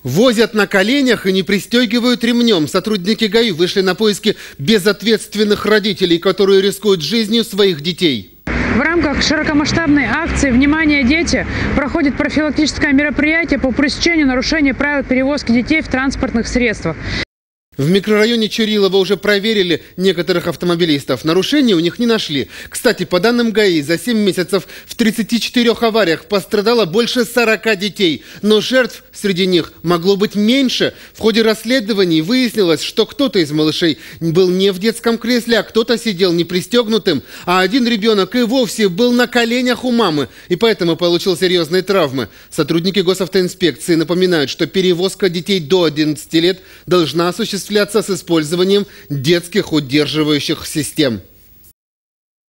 Возят на коленях и не пристегивают ремнем. Сотрудники ГАИ вышли на поиски безответственных родителей, которые рискуют жизнью своих детей. В рамках широкомасштабной акции «Внимание, дети» проходит профилактическое мероприятие по пресечению нарушения правил перевозки детей в транспортных средствах. В микрорайоне Чурилово уже проверили некоторых автомобилистов. Нарушений у них не нашли. Кстати, по данным ГАИ, за 7 месяцев в 34 авариях пострадало больше 40 детей. Но жертв среди них могло быть меньше. В ходе расследований выяснилось, что кто-то из малышей был не в детском кресле, а кто-то сидел непристегнутым. А один ребенок и вовсе был на коленях у мамы. И поэтому получил серьезные травмы. Сотрудники госавтоинспекции напоминают, что перевозка детей до 11 лет должна осуществляться с использованием детских удерживающих систем.